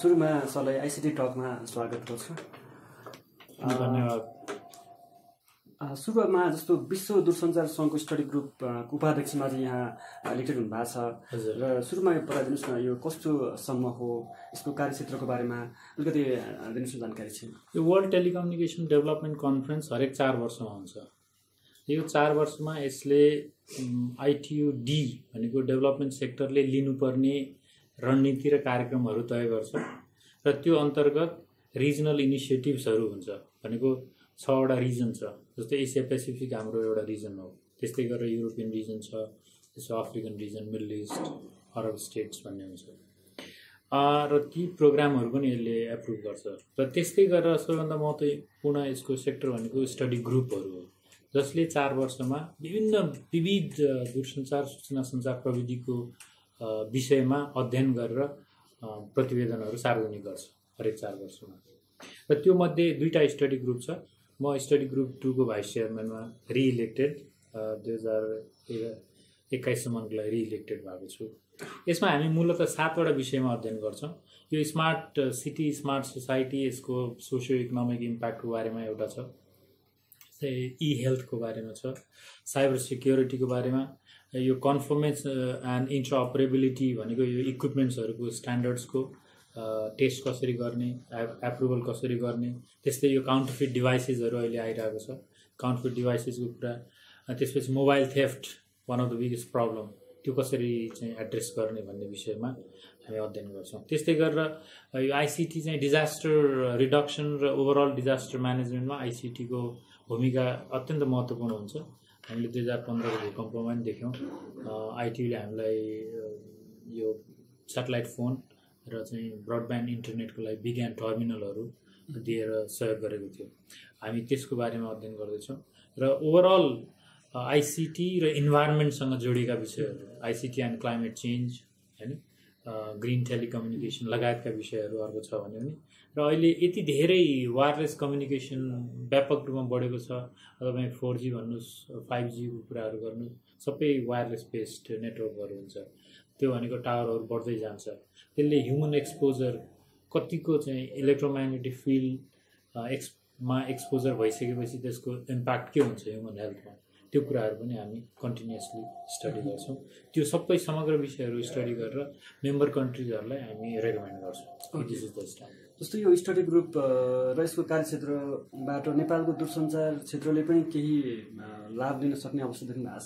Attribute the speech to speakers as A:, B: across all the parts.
A: सुरुमा सरलाई आईसीटी टकमा स्वागत गर्छु।
B: धन्यवाद।
A: सुरुमा जस्तो विश्व दूरसञ्चार सङ्घको स्टडी ग्रुप उपाध्यक्षमा चाहिँ यहाँ इलेक्टेड हुनुभएको छ र सुरुमा बताइदिनुहोस् न, यो कस्तोसम्म हो, यसको कार्यक्षेत्रको बारेमा अलिकति दिनुहोस् जानकारी छ।
B: यो वर्ल्ड टेलिकम्युनिकेसन डेभलपमेन्ट कन्फरेन्स हरेक 4 वर्षमा हुन्छ। यो 4 वर्षमा यसले आइटियुडी भनेको डेभलपमेन्ट सेक्टरले लिनुपर्ने रणनीति र कार्यक्रमहरू तय गर्छ र त्यो अन्तर्गत रिजनल इनिसिएटिभ्सहरू हुन्छ। भनेको 6 वटा रिजन छ, जस्तै एसिया पेसिफिक हाम्रो एउटा रिजन हो, त्यस्तै गरेर युरोपियन रिजन छ, त्यसो African region, Middle East, Arab states भन्ने हुन्छ र ती प्रोग्रामहरू पनि यसले एप्रुभ गर्छ। र त्यस्तै गरेर सबैभन्दा महत्त्वपूर्ण यसको सेक्टर भनेको स्टडी ग्रुपहरू हो, जसले 4 वर्षमा विविध दूरसञ्चार सूचना सञ्चार प्रविधिको विषयमा अध्ययन गरेर प्रतिवेदनहरू सार्वजनिक गर्छ हरेक 4 वर्षमा। र त्यो मध्ये 2टा स्टडी ग्रुप छ। म स्टडी ग्रुप 2 को भाइस चेयरम्यानमा रिइलेक्टेड 2021सम्मको लागि रिइलेक्टेड भएको छु। यसमा हामी मूलतः 7 वटा विषयमा अध्ययन गर्छौँ। यो स्मार्ट सिटी, स्मार्ट सोसाइटी, यसको सोसियो इकोनोमिक इम्प्याक्टको बारेमा एउटा छ, ई हेल्थको बारेमा छ, साइबर सिक्योरिटीको बारेमा, यो कन्फर्मेन्स एन्ड इन्टरअपरेबिलिटी भनेको यो इक्विपमेन्ट्सहरूको स्ट्यान्डर्ड्सको टेस्ट कसरी गर्ने, एप्रुभल कसरी गर्ने, त्यस्तै यो काउन्टरफिट डिभाइसेसहरू अहिले आइरहेको छ, काउन्टरफिट डिभाइसेसको कुरा, त्यसपछि mobile theft one of the biggest problem, त्यो कसरी चाहिँ एड्रेस गर्ने भन्ने विषयमा हामी अध्ययन गर्छौँ। त्यस्तै गरेर यो आइसिटी चाहिँ डिजास्टर रिडक्सन र ओभरअल डिजास्टर म्यानेजमेन्टमा आइसिटीको भूमिका अत्यन्त महत्त्वपूर्ण हुन्छ। हामीले 2015को भूकम्पमा पनि देख्यौँ, आइटियुले हामीलाई यो सेटेलाइट फोन र चाहिँ ब्रडब्यान्ड इन्टरनेटको लागि बिग्यान टर्मिनलहरू दिएर सहयोग गरेको थियो। हामी त्यसको बारेमा अध्ययन गर्दैछौँ र ओभरअल आइसिटी र इन्भाइरोमेन्टसँग जोडिएका विषयहरू, आइसिटी एन्ड क्लाइमेट चेन्ज, होइन, ग्रिन टेलिकम्युनिकेसन लगायतका विषयहरू अर्को छ भने पनि। र अहिले यति धेरै वायरलेस कम्युनिकेसन व्यापक रूपमा बढेको छ, तपाईँ 4G भन्नुहोस्, 5G को कुराहरू गर्नुहोस्, सबै वायरलेस बेस्ड नेटवर्कहरू हुन्छ। त्यो भनेको टावरहरू बढ्दै जान्छ, त्यसले ह्युमन एक्सपोजर कतिको चाहिँ इलेक्ट्रोम्याग्नेटिक फिल्डमा एक्सपोजर भइसकेपछि त्यसको इम्प्याक्ट के हुन्छ ह्युमन हेल्थमा, त्यो कुराहरू पनि हामी कन्टिन्युसली स्टडी गर्छौँ। त्यो सबै समग्र विषयहरू स्टडी गरेर मेम्बर कन्ट्रिजहरूलाई हामी रेकमेन्ड गर्छौँ।
A: जस्तो यो स्टडी ग्रुप र यसको कार्यक्षेत्रबाट नेपालको दूरसञ्चार क्षेत्रले पनि केही लाभ लिन सक्ने अवस्था देख्नु भएको छ?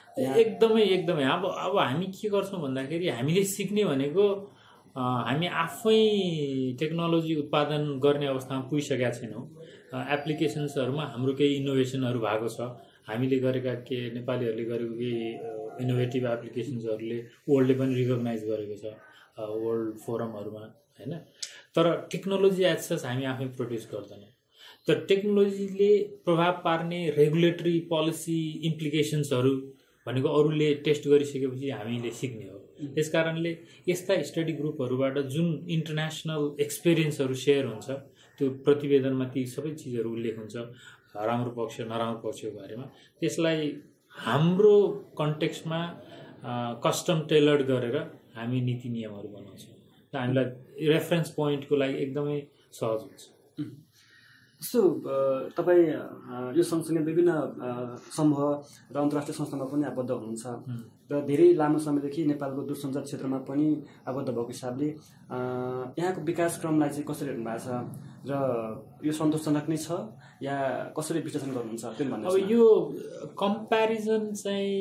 B: एकदमै। अब हामी के गर्छौँ भन्दाखेरि हामीले सिक्ने भनेको हामी आफै टेक्नोलोजी उत्पादन गर्ने अवस्थामा पुगिसकेका छैनौँ। एप्लिकेसन्सहरूमा हाम्रो केही इनोभेसनहरू भएको छ, हामीले गरेका के नेपालीहरूले गरेको केही इनोभेटिभ एप्लिकेसन्सहरूले वर्ल्डले पनि रिकगनाइज गरेको छ वर्ल्ड फोरमहरूमा, होइन। तर टेक्नोलोजी एज सच हामी आफै प्रड्युस गर्दैनौँ। तर टेक्नोलोजीले प्रभाव पार्ने रेगुलेटरी पोलिसी इम्प्लिकेसन्सहरू भनेको अरूले टेस्ट गरिसकेपछि हामीले सिक्ने हो। त्यस कारणले यस्ता स्टडी ग्रुपहरूबाट जुन इन्टरनेसनल एक्सपिरियन्सहरू सेयर हुन्छ, त्यो प्रतिवेदनमा ती सबै चिजहरू उल्लेख हुन्छ, राम्रो पक्ष नराम्रो पक्षको बारेमा। त्यसलाई हाम्रो कन्टेक्स्टमा कस्टम टेलर्ड गरेर हामी नीति नियमहरू बनाउँछौँ र हामीलाई रेफरेन्स पोइन्टको लागि एकदमै सहज हुन्छ।
A: जस्तो तपाईँ यो सँगसँगै विभिन्न समूह र अन्तर्राष्ट्रिय संस्थामा पनि आबद्ध हुनुहुन्छ र धेरै लामो समयदेखि नेपालको दूरसञ्चार क्षेत्रमा पनि आबद्ध भएको हिसाबले यहाँको विकासक्रमलाई चाहिँ कसरी हेर्नु भएको छ र यो सन्तोषजनक नै छ या कसरी विश्लेषण गर्नुहुन्छ त्यो भन्नु।
B: अब यो कम्प्यारिजन चाहिँ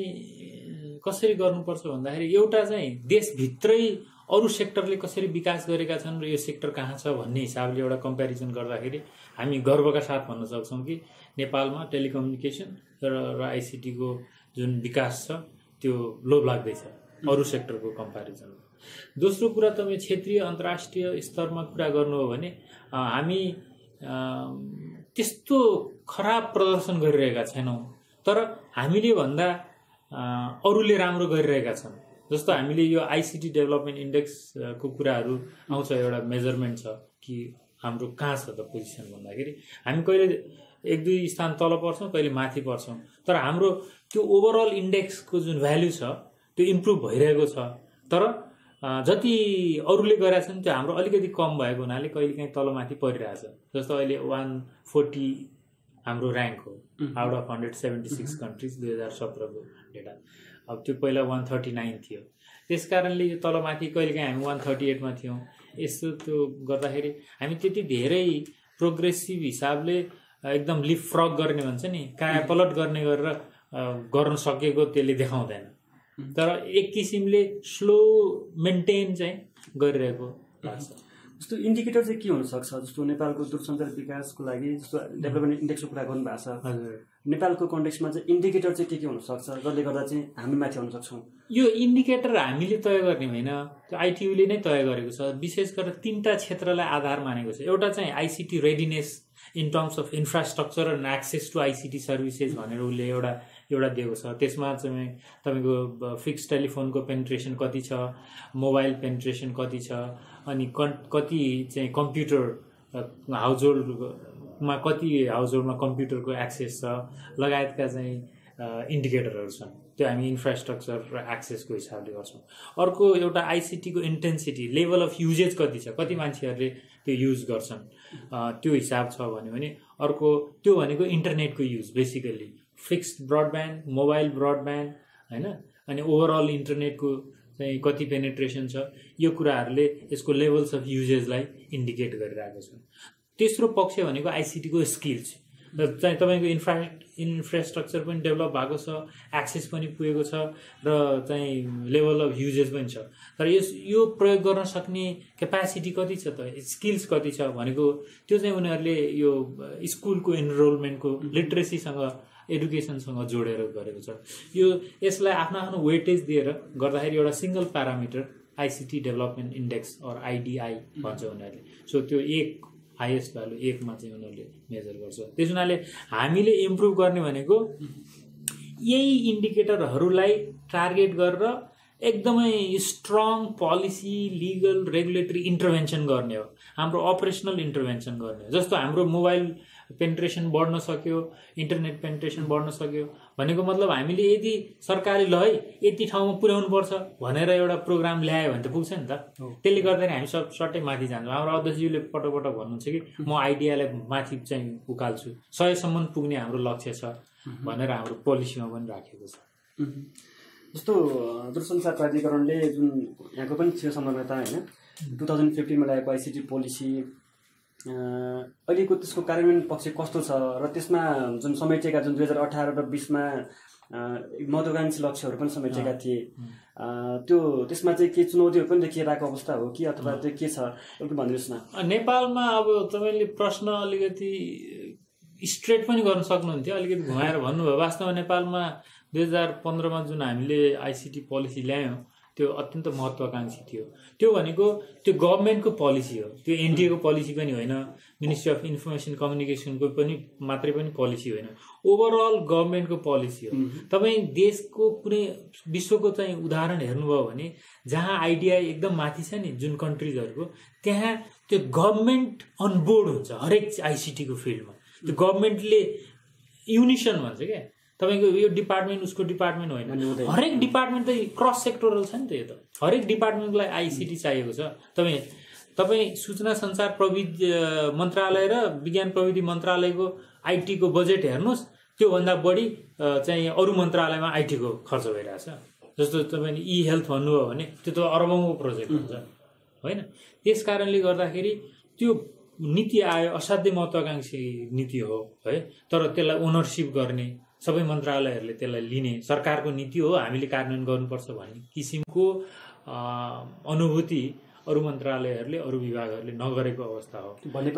B: कसरी गर्नुपर्छ भन्दाखेरि एउटा चाहिँ देशभित्रै अरू सेक्टरले कसरी विकास गरेका छन् र यो सेक्टर कहाँ छ भन्ने हिसाबले एउटा कम्प्यारिजन गर्दाखेरि हामी गर्वका साथ भन्न सक्छौँ कि नेपालमा टेलिकम्युनिकेसन र आइसिटीको जुन विकास छ त्यो लोभ लाग्दैछ अरू सेक्टरको कम्प्यारिजनमा। दोस्रो कुरा तपाईँ क्षेत्रीय अन्तर्राष्ट्रिय स्तरमा कुरा गर्नु हो भने हामी त्यस्तो खराब प्रदर्शन गरिरहेका छैनौँ, तर हामीले भन्दा अरूले राम्रो गरिरहेका छन्। जस्तो हामीले यो आइसिटी डेभलपमेन्ट इन्डेक्सको कुराहरू आउँछ, एउटा मेजरमेन्ट छ कि हाम्रो कहाँ छ त पोजिसन भन्दाखेरि हामी कहिले 1-2 स्थान तल पर्छौँ, कहिले माथि पर्छौँ, तर हाम्रो त्यो ओभरअल इन्डेक्सको जुन भ्याल्यु छ त्यो इम्प्रुभ भइरहेको छ। तर जति अरूले गरेका छन् त्यो हाम्रो अलिकति कम भएको हुनाले कहिलेकाहीँ तलमाथि परिरहेछ। जस्तो अहिले 140 हाम्रो ऱ्याङ्क हो आउट अफ 176 कन्ट्रिज 2017 को डेटा। अब त्यो पहिला 139 थियो, त्यस कारणले यो तलमाथि कहिलेकाहीँ हामी 138 मा थियौँ। यसो त्यो गर्दाखेरि हामी त्यति धेरै प्रोग्रेसिभ हिसाबले एकदम लिप फ्रग गर्ने भन्छ नि, काया पलट गर्ने गरेर गर्न सकेको त्यसले देखाउँदैन, तर एक किसिमले स्लो मेन्टेन चाहिँ गरिरहेको लाग्छ।
A: जस्तो इन्डिकेटर चाहिँ के हुनसक्छ? जस्तो नेपालको दूरसञ्चार विकासको लागि जस्तो डेभलपमेन्ट इन्डेक्सको कुरा गर्नुभएको छ, नेपालको कन्टेक्स्टमा चाहिँ इन्डिकेटर चाहिँ के हुनसक्छ जसले गर्दा चाहिँ हामी माथि आउन सक्छौँ? यो
B: इन्डिकेटर हामीले तय गर्ने होइन, त्यो आइटियूले नै तय गरेको छ। विशेष गरेर 3टा क्षेत्रलाई आधार मानेको छ। एउटा चाहिँ ICT readiness in terms of infrastructure and access to ICT services भनेर उसले एउटा दिएको छ। त्यसमा चाहिँ तपाईँको फिक्स टेलिफोनको पेनिट्रेसन कति छ, मोबाइल पेनिट्रेसन कति छ, अनि कति चाहिँ कम्प्युटर हाउसहोल्डमा कति हाउसहोल्डमा कम्प्युटरको एक्सेस छ लगायतका चाहिँ इन्डिकेटरहरू छन्। त्यो हामी इन्फ्रास्ट्रक्चर र एक्सेसको हिसाबले गर्छौँ। अर्को एउटा आइसिटीको इन्टेन्सिटी लेभल अफ युजेज कति छ, कति मान्छेहरूले त्यो युज गर्छन् त्यो हिसाब छ भने अर्को त्यो भनेको इन्टरनेटको use, basically fixed broadband, mobile broadband होइन, अनि ओभरअल इन्टरनेटको चाहिँ कति पेनिट्रेसन छ, यो कुराहरूले यसको लेभल्स अफ युजेजलाई इन्डिकेट गरिरहेको छ। तेस्रो पक्ष भनेको आइसिटीको स्किल्स चाहिँ तपाईँको इन्फ्रास्ट्रक्चर पनि डेभलप भएको छ, एक्सेस पनि पुगेको छ र चाहिँ लेभल अफ युजेज पनि छ, तर यो प्रयोग गर्न सक्ने क्यापासिटी कति छ त, स्किल्स कति छ भनेको त्यो चाहिँ उनीहरूले यो स्कुलको इनरोलमेन्टको लिटरेसीसँग एडुकेसनसँग जोडेर गरेको छ। यसलाई आफ्नो आफ्नो वेटेज दिएर गर्दाखेरि एउटा single parameter ICT development index or IDI भन्छ उनीहरूले। सो त्यो एक हाइएस्ट भ्यालु 1 मा चाहिँ उनीहरूले मेजर गर्छ। त्यस हुनाले हामीले इम्प्रुभ गर्ने भनेको यही इन्डिकेटरहरूलाई टार्गेट गरेर एकदमै strong policy, legal, regulatory intervention गर्ने हो, हाम्रो अपरेसनल इन्टरभेन्सन गर्ने हो। जस्तो हाम्रो मोबाइल पेनिट्रेसन बढ्न सक्यो, इन्टरनेट पेनिट्रेसन बढ्न सक्यो भनेको मतलब हामीले यदि सरकारले ल है यति ठाउँमा पुर्याउनु पर्छ भनेर एउटा प्रोग्राम ल्यायो भने त पुग्छ नि त। त्यसले गर्दाखेरि हामी सब सट्टै माथि जान्छौँ। हाम्रो अध्यक्षज्यूले पटक पटक भन्नुहुन्छ कि म आइडियालाई माथि चाहिँ उकाल्छु, 100 सम्म पुग्ने हाम्रो लक्ष्य छ भनेर हाम्रो पोलिसीमा पनि राखेको छ।
A: जस्तो दूरसञ्चार प्राधिकरणले जुन यहाँको पनि थियो संलग्नता होइन, 2015 मा ल्याएको आइसिटी पोलिसी अहिलेको त्यसको कार्यान्वयन पक्ष कस्तो छ र त्यसमा जुन समेटिएका जुन 2018 र 20 मा महत्त्वाकांक्षी लक्ष्यहरू पनि समेटिएका थिए, त्यो त्यसमा चाहिँ के चुनौतीहरू पनि देखिएर आएको अवस्था हो कि अथवा त्यो के छ एउटा भनिदिनुहोस् न।
B: नेपालमा अब तपाईँले प्रश्न अलिकति स्ट्रेट पनि गर्न सक्नुहुन्थ्यो, अलिकति घुमाएर भन्नुभयो। वास्तवमा नेपालमा 2015 मा जुन हामीले आइसिटी पोलिसी ल्यायौँ त्यो अत्यन्त महत्त्वाकांक्षी थियो। त्यो भनेको त्यो गभर्मेन्टको पोलिसी हो, त्यो एनटिएको पोलिसी पनि होइन, मिनिस्ट्री अफ इन्फर्मेसन कम्युनिकेसनको पनि मात्रै पनि पोलिसी होइन, ओभरअल गभर्मेन्टको पोलिसी हो। तपाईँ देशको कुनै विश्वको चाहिँ उदाहरण हेर्नुभयो भने जहाँ आइडिया एकदम माथि छ नि जुन कन्ट्रिजहरूको, त्यहाँ त्यो गभर्मेन्ट अनबोर्ड हुन्छ हरेक आइसिटीको फिल्डमा। त्यो गभर्मेन्टले युनिसन भन्छ क्या, तपाईँको यो डिपार्टमेन्ट उसको डिपार्टमेन्ट होइन, हरेक डिपार्टमेन्ट त क्रस सेक्टोरल छ नि त। यो त हरेक डिपार्टमेन्टलाई आइसिटी चाहिएको छ। तपाईँ सूचना सञ्चार प्रविधि मन्त्रालय र विज्ञान प्रविधि मन्त्रालयको आइटीको बजेट हेर्नुहोस्, त्योभन्दा बढी चाहिँ अरू मन्त्रालयमा आइटीको खर्च भइरहेछ। जस्तो तपाईँले ई हेल्थ भन्नुभयो भने त्यो त अरबौँको प्रोजेक्ट हुन्छ होइन। त्यस कारणले गर्दाखेरि त्यो नीति आयो, असाध्यै महत्त्वाकांक्षी नीति हो है, तर त्यसलाई ओनरसिप गर्ने सबै मन्त्रालयहरूले त्यसलाई लिने सरकारको नीति हो, हामीले कार्यान्वयन गर्नुपर्छ भन्ने किसिमको अनुभूति अरू मन्त्रालयहरूले अरू विभागहरूले नगरेको अवस्था हो।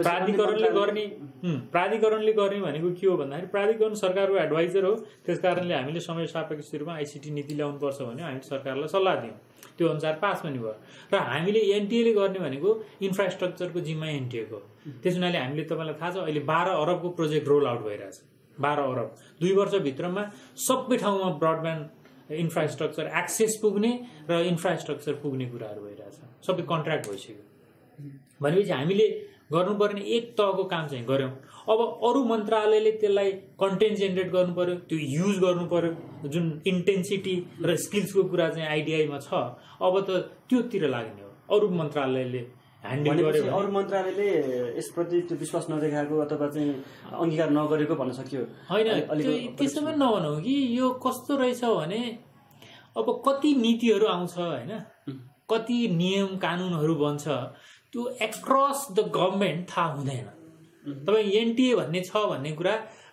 B: प्राधिकरणले गर्ने भनेको के हो भन्दाखेरि प्राधिकरण सरकारको एडभाइजर हो। त्यस कारणले हामीले समय सापेक्ष रूपमा आइसिटी नीति ल्याउनुपर्छ भने हामीले सरकारलाई सल्लाह दियौँ, त्यो अनुसार पास पनि भयो। र हामीले एनटिएले गर्ने भनेको इन्फ्रास्ट्रक्चरको जिम्मा एनटिएको। त्यस हुनाले हामीले तपाईँलाई थाहा छ अहिले 12 अरबको प्रोजेक्ट रोल आउट भइरहेछ। 12 अरब 2 वर्षभित्रमा सबै ठाउँमा ब्रडब्यान्ड इन्फ्रास्ट्रक्चर एक्सेस पुग्ने र इन्फ्रास्ट्रक्चर पुग्ने कुराहरू भइरहेछ, सबै कन्ट्र्याक्ट भइसक्यो। भनेपछि हामीले गर्नुपर्ने एक तहको काम चाहिँ गऱ्यौँ। अब अरू मन्त्रालयले त्यसलाई कन्टेन्ट जेनेरेट गर्नु पर्यो, त्यो युज गर्नु पर्यो, जुन इन्टेन्सिटी र स्किल्सको कुरा चाहिँ आइडिआईमा छ, अब त त्योतिर लाग्ने हो। अरू मन्त्रालयले ह्यान्डल गर्यो,
A: अरू मन्त्रालयले यसप्रति त्यो विश्वास नदेखाएको अथवा चाहिँ अङ्गीकार नगरेको भन्न सकियो
B: होइन। त्यसो पनि नभनौँ कि यो कस्तो रहेछ भने अब कति नीतिहरू आउँछ होइन, कति नियम कानुनहरू बन्छ, त्यो एक्रस द गभर्मेन्ट थाहा हुँदैन। तपाईँ एनटिए भन्ने छ भन्ने कुरा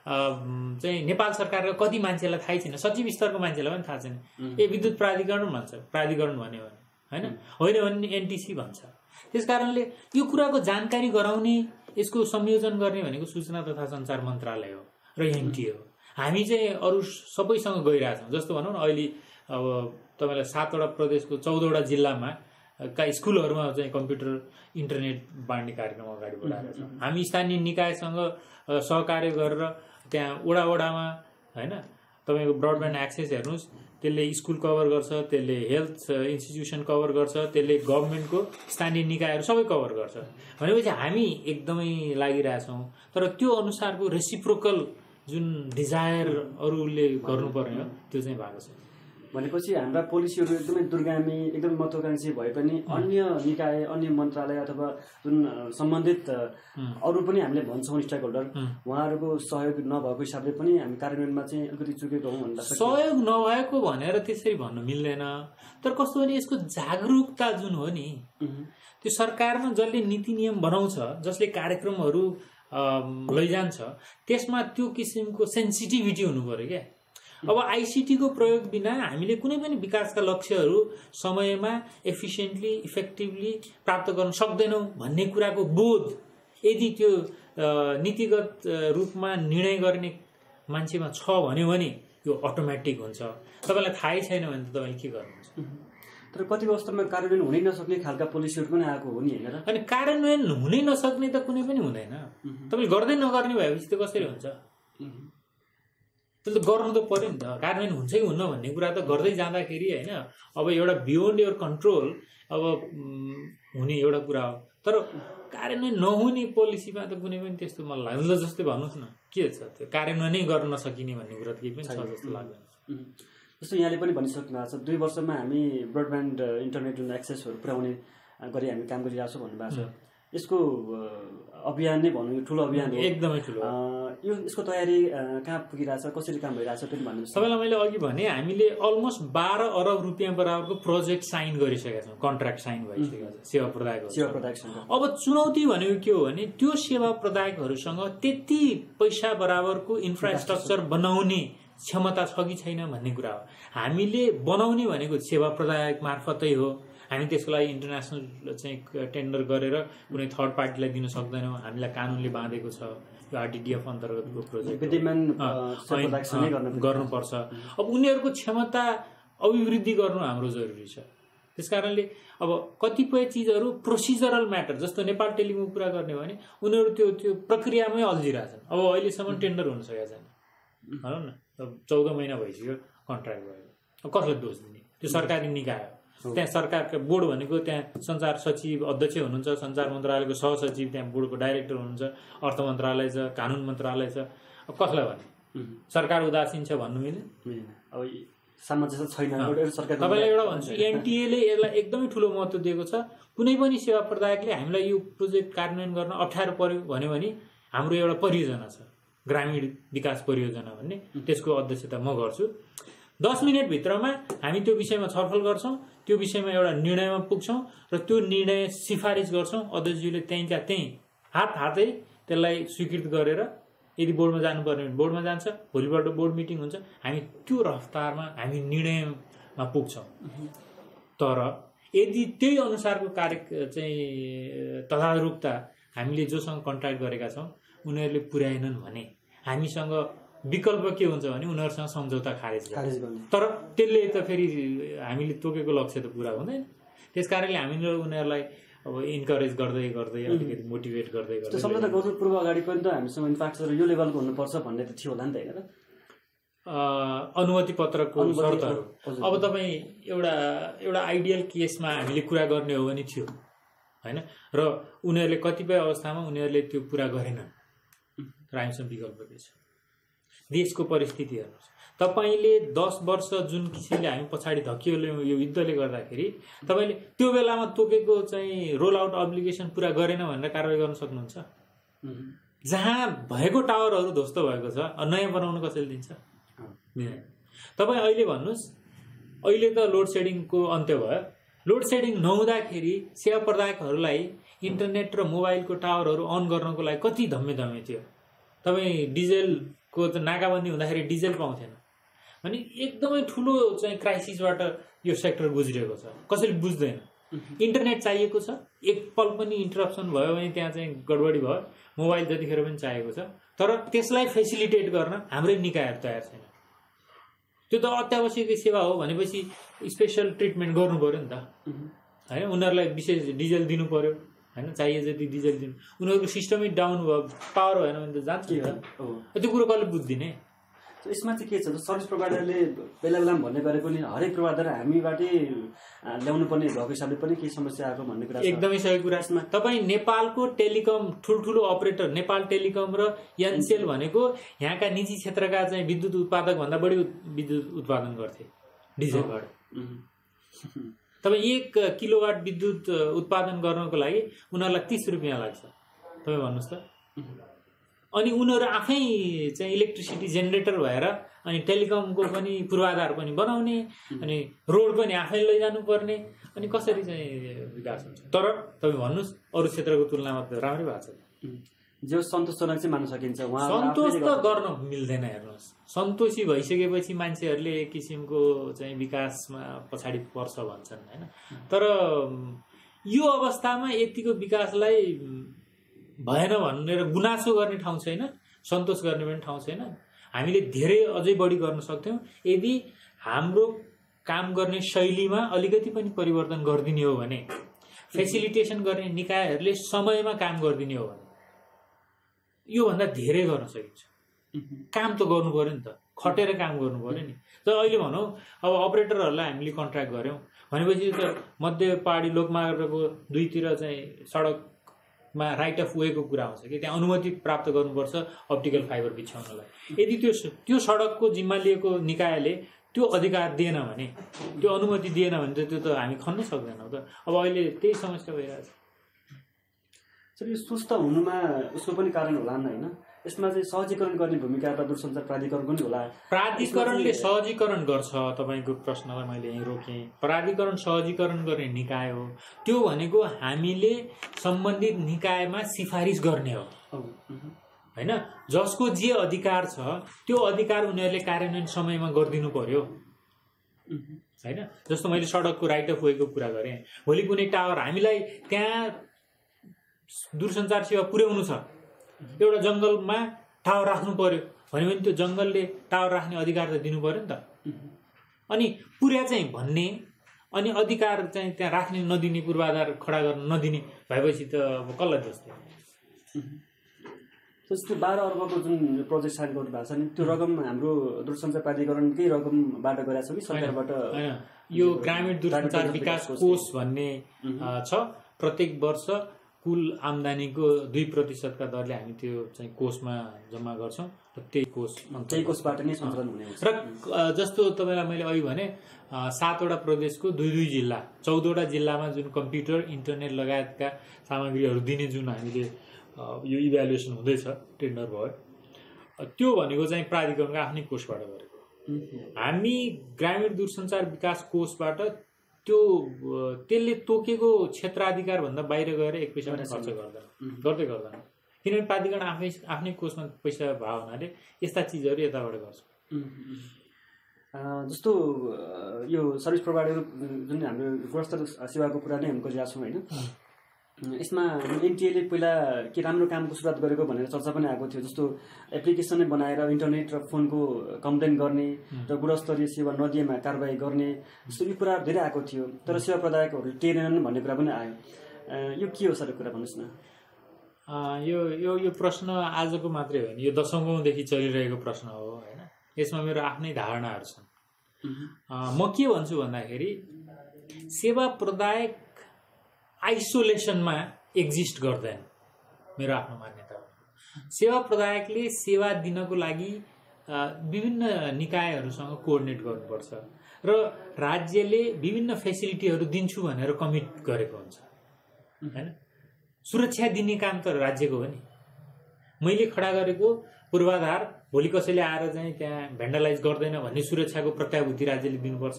B: चाहिँ नेपाल सरकारका कति मान्छेलाई थाहै छैन, सचिव स्तरको मान्छेलाई पनि थाहा छैन। विद्युत प्राधिकरण भन्छ, प्राधिकरण भन्यो भने होइन भने एनटिसी भन्छ। त्यस कारणले यो कुराको जानकारी गराउने, यसको संयोजन गर्ने भनेको सूचना तथा सञ्चार मन्त्रालय हो र एनटिए हो। हामी चाहिँ अरू सबैसँग गइरहेछौँ। जस्तो भनौँ न, अहिले अब तपाईँलाई 7वटा प्रदेशको 14वटा जिल्लामा का स्कुलहरूमा चाहिँ कम्प्युटर इन्टरनेट बाँड्ने कार्यक्रम अगाडि बढाएका छौँ। हामी स्थानीय निकायसँग सहकार्य गरेर त्यहाँ वडामा होइन, तपाईँको ब्रडब्यान्ड एक्सेस हेर्नुहोस्, त्यसले स्कुल कभर गर्छ, त्यसले हेल्थ इन्स्टिट्युसन कभर गर्छ, त्यसले गभर्मेन्टको स्थानीय निकायहरू सबै कभर गर्छ। भनेपछि हामी एकदमै लागिरहेछौँ। तर त्यो अनुसारको रेसिप्रोकल जुन डिजायर अरूले गर्नुपर्ने हो त्यो चाहिँ भएको छ।
A: भनेपछि हाम्रा पोलिसीहरू एकदमै दूरगामी, एकदमै महत्त्वाकांक्षी भए पनि अन्य निकाय, अन्य मन्त्रालय अथवा जुन सम्बन्धित अरू पनि हामीले भन्छौँ स्टेक होल्डर, उहाँहरूको सहयोग नभएको हिसाबले पनि हामी कार्यान्वयनमा चाहिँ अलिकति चुकेको हौँ भन्दा
B: सहयोग नभएको भनेर त्यसरी भन्नु मिल्दैन। तर कस्तो भने यसको जागरुकता जुन हो नि, त्यो सरकारमा जसले नीति नियम बनाउँछ, जसले कार्यक्रमहरू लैजान्छ, त्यसमा त्यो किसिमको सेन्सिटिभिटी हुनु पर्यो क्या। अब आइसिटीको प्रयोग बिना हामीले कुनै पनि विकासका लक्ष्यहरू समयमा एफिसिएन्टली, इफेक्टिभली प्राप्त गर्न सक्दैनौँ भन्ने कुराको बोध यदि त्यो नीतिगत रूपमा निर्णय गर्ने मान्छेमा छ भने यो अटोमेटिक हुन्छ। तपाईँलाई थाहै छैन भने त तपाईँ के गर्नुहुन्छ?
A: तर कति अवस्थामा कार्यान्वयन हुनै नसक्ने खालका पोलिसीहरू पनि आएको हो नि होइन र?
B: अनि कार्यान्वयन हुनै नसक्ने त कुनै पनि हुँदैन। तपाईँले गर्दै नगर्ने भएपछि त कसरी हुन्छ? त्यसले गर्नु त पर्यो नि त। कार्यान्वयन हुन्छ कि हुन्न भन्ने कुरा त गर्दै जाँदाखेरि होइन, अब एउटा बियोन्ड योर कन्ट्रोल अब हुने एउटा कुरा हो। तर कार्यान्वयन नहुने पोलिसीमा त कुनै पनि त्यस्तो मलाई लाग्दैन। जस्तै भन्नुहोस् न, के छ त्यो कार्यान्वयनै गर्न नसकिने भन्ने कुरा त केही पनि छ जस्तो लाग्दैन।
A: जस्तो यहाँले पनि भनिसक्नु भएको छ 2 वर्षमा हामी ब्रोडब्यान्ड इन्टरनेट एक्सेसहरू पुर्याउने गरी हामी काम गरिरहेको छौँ भन्नुभएको छ। यसको अभियान नै भनौँ, यो ठुलो अभियान हो,
B: एकदमै ठुलो।
A: यसको तयारी कहाँ पुगिरहेछ, कसरी काम भइरहेछ पनि भन्नुहोस्।
B: तपाईँलाई मैले अघि भने हामीले अलमोस्ट 12 अरब रुपियाँ बराबरको प्रोजेक्ट साइन गरिसकेका छौँ, कन्ट्र्याक्ट साइन भइसकेको छ सेवा प्रदायकसँग। अब चुनौती भनेको के हो भने त्यो सेवा प्रदायकहरूसँग त्यति पैसा बराबरको इन्फ्रास्ट्रक्चर बनाउने क्षमता छ कि छैन भन्ने कुरा हो। हामीले बनाउने भनेको सेवा प्रदायक मार्फतै हो। हामी त्यसको लागि इन्टरनेसनल चाहिँ टेन्डर गरेर कुनै थर्ड पार्टीलाई दिन सक्दैनौँ। हामीलाई कानुनले बाँधेको छ, यो आरटिडिएफ अन्तर्गतको प्रोजेक्ट गर्नुपर्छ। अब उनीहरूको क्षमता अभिवृद्धि गर्नु हाम्रो जरुरी छ। त्यस कारणले अब कतिपय चिजहरू प्रोसिजरल म्याटर, जस्तो नेपाल टेलिकमको कुरा गर्ने भने उनीहरू त्यो प्रक्रियामै अल्झिरहेछन्। अब अहिलेसम्म टेन्डर हुन सकेको छैन भनौँ न, 14 महिना भइसक्यो कन्ट्र्याक्ट भयो। अब कसलाई दोष दिने? त्यो सरकारी निकाय हो। त्यहाँ सरकारको बोर्ड भनेको त्यहाँ सञ्चार सचिव अध्यक्ष हुनुहुन्छ, सञ्चार मन्त्रालयको सहसचिव, त्यहाँ बोर्डको डाइरेक्टर हुनुहुन्छ, अर्थ मन्त्रालय छ, कानुन मन्त्रालय छ। अब कसलाई भने सरकार उदासीन छ भन्नु मिल्दैन? अब
A: सामञ्जस्य छैन।
B: तपाईँलाई एउटा भन्छु, एनटिएले यसलाई एकदमै ठुलो महत्त्व दिएको छ। कुनै पनि सेवा प्रदायकले हामीलाई यो प्रोजेक्ट कार्यान्वयन गर्न अप्ठ्यारो पर्यो भन्यो भने हाम्रो एउटा परियोजना छ, ग्रामीण विकास परियोजना भन्ने, त्यसको अध्यक्षता म गर्छु। 10 मिनटभित्रमा हामी त्यो विषयमा छलफल गर्छौँ, त्यो विषयमा एउटा निर्णयमा पुग्छौँ र त्यो निर्णय सिफारिस गर्छौँ। अध्यक्षज्यूले त्यहीँ हातै त्यसलाई स्वीकृत गरेर यदि बोर्डमा जानुपर्ने भने बोर्डमा जान्छ, भोलिपल्ट बोर्ड मिटिङ हुन्छ। हामी त्यो रफ्तारमा हामी निर्णयमा पुग्छौँ। तर यदि त्यही अनुसारको कार्य चाहिँ तदारुकता हामीले जोसँग कन्ट्र्याक्ट गरेका छौँ उनीहरूले पुर्याएनन् भने हामीसँग विकल्प के हुन्छ भने उनीहरूसँग सम्झौता खारेज गर्ने। तर त्यसले त फेरि हामीले तोकेको लक्ष्य त पुरा हुँदैन। त्यस कारणले हामीले उनीहरूलाई अब इन्करेज गर्दै अलिकति मोटिभेट गर्दै
A: सम्झौता गर्नु पूर्व अगाडि पनि त हामीसँग इन्फ्रास्ट्रक्चर यो लेभलको हुनुपर्छ भन्ने त थियो होला नि त होइन र?
B: अनुमति पत्रको शर्तहरू अब तपाईँ एउटा आइडियल केसमा हामीले कुरा गर्ने हो भने थियो हैन र उनीहरूले कतिपय अवस्थामा उनीहरूले त्यो पुरा गरेनन् र हामीसँग विकल्प के छ देशको परिस्थिति हेर्नुहोस् तपाईले 10 वर्ष जुन किसिमले हामी पछाडी धकियो यो युद्धले गर्दाखेरि तपाईले त्यो बेलामा तोकेको चाहिँ रोल आउट अब्लिगेसन पुरा गरेन भनेर कारबाही गर्न सक्नुहुन्छ जहाँ भएको टावरहरू ध्वस्त भएको छ नयाँ बनाउन कसैले दिन्छ तपाई अहिले भन्नुस् अहिले त लोड सेडिङको अन्त्य भयो लोड सेडिङ नहुँदाखेरि सेवा प्रदायकहरूलाई इन्टरनेट र मोबाइलको टावरहरू अन गर्नको लागि कति धम्मे थियो तपाई डिजेलको नाकाबन्दी हुँदाखेरि डिजेल पाउँथेन अनि एकदमै ठुलो चाहिँ क्राइसिसबाट यो सेक्टर गुज्रिएको छ कसैले बुझ्दैन इन्टरनेट चाहिएको छ एक पल पनि इन्टरप्सन भयो भने त्यहाँ चाहिँ गडबडी भयो मोबाइल जतिखेर पनि चाहिएको छ तर त्यसलाई फेसिलिटेट गर्न हाम्रै निकायहरू तयार छैन त्यो त अत्यावश्यक सेवा हो भनेपछि स्पेशल ट्रिटमेन्ट गर्नु पर्यो नि त हैन उनीहरूलाई विशेष डिजेल दिनु पर्यो हैन चाहिए जति डिजेल दिनु उनीहरूको सिस्टमै डाउन भयो पावर भएन भने त जान्छ त्यो कुरो कसले बुझ्दिने
A: यसमा चाहिँ के छ सर्भिस प्रोभाइडरले बेला बेलामा भन्ने गरे पनि हरेक प्रोभाइडर हामीबाटै ल्याउनु पर्ने भएको हिसाबले पनि केही समस्या आएको भन्ने कुरा
B: एकदमै सही कुरा यसमा तपाईँ नेपालको टेलिकम ठुल्ठुलो अपरेटर नेपाल टेलिकम र एनसेल भनेको यहाँका निजी क्षेत्रका चाहिँ विद्युत उत्पादक भन्दा बढी विद्युत उत्पादन गर्थे डिजेलबाट तपाईँ 1 किलोवाट विद्युत उत्पादन गर्नको लागि उनीहरूलाई 30 रुपियाँ लाग्छ तपाईँ भन्नुहोस् त अनि उनीहरू आफै चाहिँ इलेक्ट्रिसिटी जेनेरेटर भएर अनि टेलिकमको पनि पूर्वाधार पनि बनाउने अनि रोड पनि आफै लैजानु पर्ने अनि कसरी चाहिँ विकास हुन्छ तर तपाईँ भन्नुहोस् अरू क्षेत्रको तुलनामा त राम्रै भएको छ
A: जो सन्तोषजनक चाहिँ मान्न सकिन्छ
B: सन्तोष त गर्न मिल्दैन हेर्नुहोस् सन्तोषी भइसकेपछि मान्छेहरूले एक किसिमको चाहिँ विकासमा पछाडि पर्छ भन्छन् हैन तर यो अवस्थामा यतिको विकासलाई भएन भनेर गुनासो गर्ने ठाउँ छैन सन्तोष गर्ने पनि ठाउँ छैन हामीले धेरै अझै बढी गर्न सक्थ्यौं यदि हाम्रो काम गर्ने शैलीमा अलिकति पनि परिवर्तन गरिदिने हो भने फेसिलिटेसन गर्ने निकायहरूले समयमा काम गरिदिने हो भने यो भन्दा धेरै गर्न सकिन्छ काम त गर्नु पर्यो नि त खटेर काम गर्नु पर्यो नि त अहिले भनौं अब अपरेटरहरूलाई हामीले कन्ट्र्याक्ट गर्यौं भनेपछि त मध्य पहाडी लोकमार्गको दुईतिर चाहिँ सडकमा राइट अफ वेको कुरा आउँछ कि त्यहाँ अनुमति प्राप्त गर्नुपर्छ अप्टिकल फाइबर बिछाउनलाई यदि त्यो सडकको जिम्मा लिएको निकायले त्यो अधिकार दिएन भने त्यो अनुमति दिएन भने त्यो त हामी खन्न सक्दैनौँ त अब अहिले त्यही समस्या भइरहेछ
A: सर यो सुस्त हुनुमा उसको पनि कारण होला नि हैन यसमा चाहिँ सहजीकरण गर्ने भूमिका र दूरसञ्चार प्राधिकरणको पनि होला
B: प्राधिकरणले सहजीकरण गर्छ तपाईको प्रश्नलाई मैले यही रोकेँ प्राधिकरण सहजीकरण गर्ने निकाय हो त्यो भनेको हामीले सम्बन्धित निकायमा सिफारिस गर्ने हो हैन जसको जे अधिकार छ त्यो अधिकार उनीहरूले कार्यान्वयन समयमा गरिदिनु पर्यो हैन जस्तो मैले सडकको राइट अफ वेको कुरा गरेँ भोलि कुनै टावर हामीलाई त्यहाँ दूरसञ्चार सेवा पुर्याउनु छ एउटा जंगलमा टावर राख्नु पर्यो भने त्यो जंगलले टावर राख्ने अधिकार त दिनु पर्यो नि त अनि पुर्या चाहिँ भन्ने अनि अधिकार चाहिँ त्यहाँ राख्ने नदिने पूर्वाधार खडा गर्न नदिने भएपछि त अब कसलाई दोष दिने
A: जस्तो 12 अर्बको जुन प्रोजेक्ट साइन गर्नु भएको छ नि त्यो रकम हाम्रो दूरसञ्चार प्राधिकरणकै रकमबाट गरेछ कि सरकारबाट
B: यो ग्रामीण दूरसञ्चार विकास कोष भन्ने छ प्रत्येक वर्ष कुल आम्दानीको 2% का दरले हामी त्यो चाहिँ कोषमा जम्मा गर्छौं र त्यही कोषबाट नै सञ्चालन हुने हुन्छ र जस्तो तपाईलाई मैले अघि भने 7 वटा प्रदेशको 2 जिल्ला 14 वटा जिल्लामा जुन कम्प्युटर इन्टरनेट लगायतका सामग्रीहरू दिने जुन हामीले यो इभ्यालुएसन हुँदैछ टेन्डर भयो त्यो भनेको चाहिँ प्राधिकरणको आफ्नै कोषबाट गरेको हामी ग्रामीण दूरसञ्चार विकास कोषबाट त्यो त्यसले तोकेको क्षेत्राधिकार भन्दा बाहिर गएर एक पैसा पनि खर्च गर्दै गर्दैन किनभने प्राधिकरण आफ्नै कोषमा पैसा भयो हुनाले यस्ता चीजहरू यताबाट गर्छ
A: जस्तो यो सर्भिस प्रोभाइडर जुन हाम्रो गुणस्तर सेवाको कुरा नै हामी गरिरहेका छौँ हैन यसमा एनटीएले पहिला के राम्रो कामको सुरुवात गरेको भनेर चर्चा पनि आएको थियो जस्तो एप्लिकेसनै बनाएर इन्टरनेट र फोनको कम्प्लेन गर्ने र गुणस्तरीय सेवा नदिएमा कारबाही गर्ने जस्तो यो कुरा धेरै आएको थियो तर सेवा प्रदायकहरूले टेरेनन् भन्ने कुरा पनि आयो यो के हो सर कुरा भन्नुस् न
B: यो प्रश्न आजको मात्रै होइन यो दशकौंदेखि चलिरहेको प्रश्न हो हैन यसमा मेरो आफ्नै धारणाहरू छन् म के भन्छु भन्दाखेरि सेवा प्रदायक आइसोलेसनमा एक्जिस्ट गर्दैन, मेरो आफ्नो मान्यता हो। सेवा प्रदायकले सेवा दिनको लागि विभिन्न निकायहरूसँग कोअर्डिनेट गर्नुपर्छ र राज्यले विभिन्न फेसिलिटीहरू दिन्छु भनेर कमिट गरेको हुन्छ हैन। सुरक्षा दिने काम त राज्यको हो नि। मैले खडा गरेको पूर्वाधार भोलि कसैले आएर चाहिँ त्यहाँ भ्यान्डलाइज गर्दैन भन्ने सुरक्षाको प्रत्याभूति राज्यले दिनुपर्छ।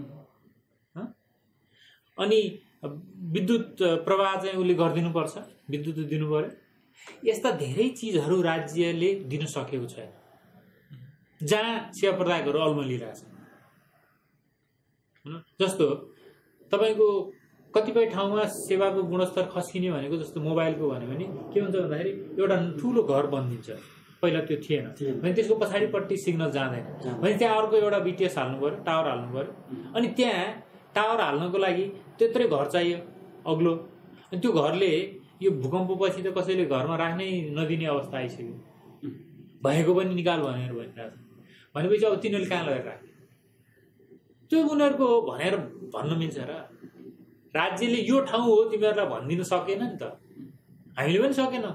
B: अनि विद्युत प्रवाह चाहिँ उसले गरिदिनुपर्छ, विद्युत दिनु पर्यो। यस्ता धेरै चिजहरू राज्यले दिन सकेको छैन, जहाँ सेवा प्रदायकहरू अल्मलिरहेछ। जस्तो तपाईँको कतिपय ठाउँमा सेवाको गुणस्तर खस्किने भनेको, जस्तो मोबाइलको भन्यो भने के हुन्छ भन्दाखेरि एउटा ठुलो घर बनिदिन्छ, पहिला त्यो थिएन भने त्यसको पछाडिपट्टि सिग्नल जाँदैन भने त्यहाँ अर्को एउटा बिटिएस हाल्नु पर्यो, टावर हाल्नु पर्यो। अनि त्यहाँ टावर हाल्नको लागि त्यत्रै घर चाहियो अग्लो, अनि त्यो घरले यो भूकम्पपछि त कसैले घरमा राख्नै नदिने अवस्था आइसक्यो, भएको पनि निकाल भनेर भनिरहेको छ। भनेपछि अब तिनीहरूले कहाँ लगेर राख्ने? त्यो उनीहरूको हो भनेर भन्न मिल्छ र? राज्यले यो ठाउँ हो तिमीहरूलाई भनिदिन सकेन नि त, हामीले पनि सकेनौँ।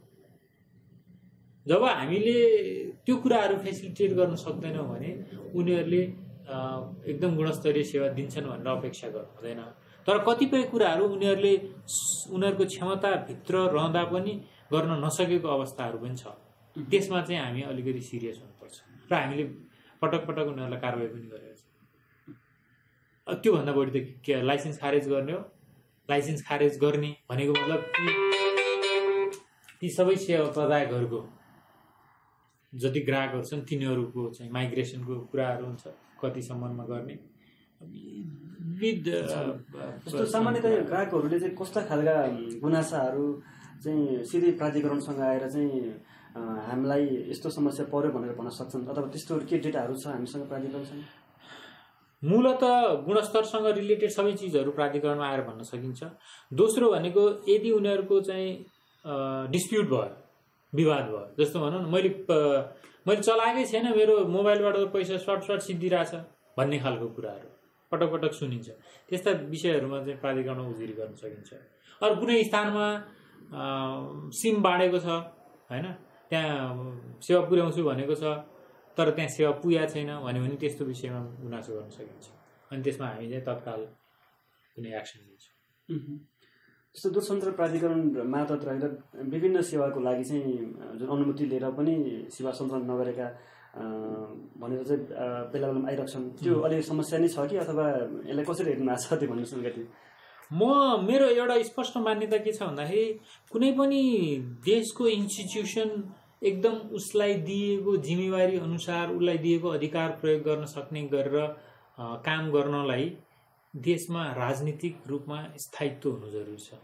B: जब हामीले त्यो कुराहरू फेसिलिटेट गर्न सक्दैनौँ भने उनीहरूले एकदम गुणस्तरीय सेवा दिन्छन् भनेर अपेक्षा गर्नु हुँदैन। तर कतिपय कुराहरू उनीहरूले उनीहरूको क्षमताभित्र रहँदा पनि गर्न नसकेको अवस्थाहरू पनि छ। त्यसमा चाहिँ हामी अलिकति सिरियस हुनुपर्छ र हामीले पटक पटक उनीहरूलाई कारवाही पनि गरेको छ। त्योभन्दा बढी त के लाइसेन्स खारेज गर्ने हो? लाइसेन्स खारेज गर्ने भनेको मतलब ती सबै सेवा प्रदायकहरूको जति ग्राहकहरू छन् तिनीहरूको चाहिँ माइग्रेसनको कुराहरू हुन्छ, कतिसम्ममा गर्ने।
A: जस्तो सामान्यतया ग्राहकहरूले चाहिँ कस्ता खालका गुनासाहरू चाहिँ सिधै प्राधिकरणसँग आएर चाहिँ हामीलाई यस्तो समस्या पर्यो भनेर भन्न सक्छन्, अथवा त्यस्तो के डेटाहरू छ हामीसँग प्राधिकरणसँग?
B: मूलत गुणस्तरसँग रिलेटेड सबै चिजहरू प्राधिकरणमा आएर भन्न सकिन्छ। दोस्रो भनेको यदि उनीहरूको चाहिँ डिस्प्युट भयो, विवाद भयो, जस्तो भनौँ न मैले चलाएकै छैन, मेरो मोबाइलबाट पैसा सर्ट सिद्धिरहेछ भन्ने खालको कुराहरू पटक पटक सुनिन्छ। त्यस्ता विषयहरूमा चाहिँ प्राधिकरणमा उजुरी गर्न सकिन्छ। अरू कुनै स्थानमा सिम बाँडेको छ होइन, त्यहाँ सेवा पुर्याउँछु भनेको छ तर त्यहाँ सेवा पुगेको छैन भन्यो भने त्यस्तो विषयमा गुनासो गर्न सकिन्छ। अनि त्यसमा हामी चाहिँ तत्काल कुनै एक्सन लिन्छौँ।
A: जस्तो दूरसञ्चार प्राधिकरण मार्फत रहेर विभिन्न सेवाको लागि चाहिँ जुन अनुमति लिएर पनि सेवा सञ्चालन नगरेका भनेर चाहिँ बेला बेलामा आइरहेछन्, त्यो अलिक समस्या नै छ कि अथवा यसलाई कसरी हेर्नु भएको छ त्यो भन्नु सुनेको थिएँ।
B: मेरो एउटा स्पष्ट मान्यता के छ भन्दाखेरि कुनै पनि देशको इन्स्टिट्युसन एकदम उसलाई दिएको जिम्मेवारी अनुसार उसलाई दिएको अधिकार प्रयोग गर्न सक्ने गरेर काम गर्नलाई देशमा राजनीतिक रूपमा स्थायित्व हुनु जरुरी छ।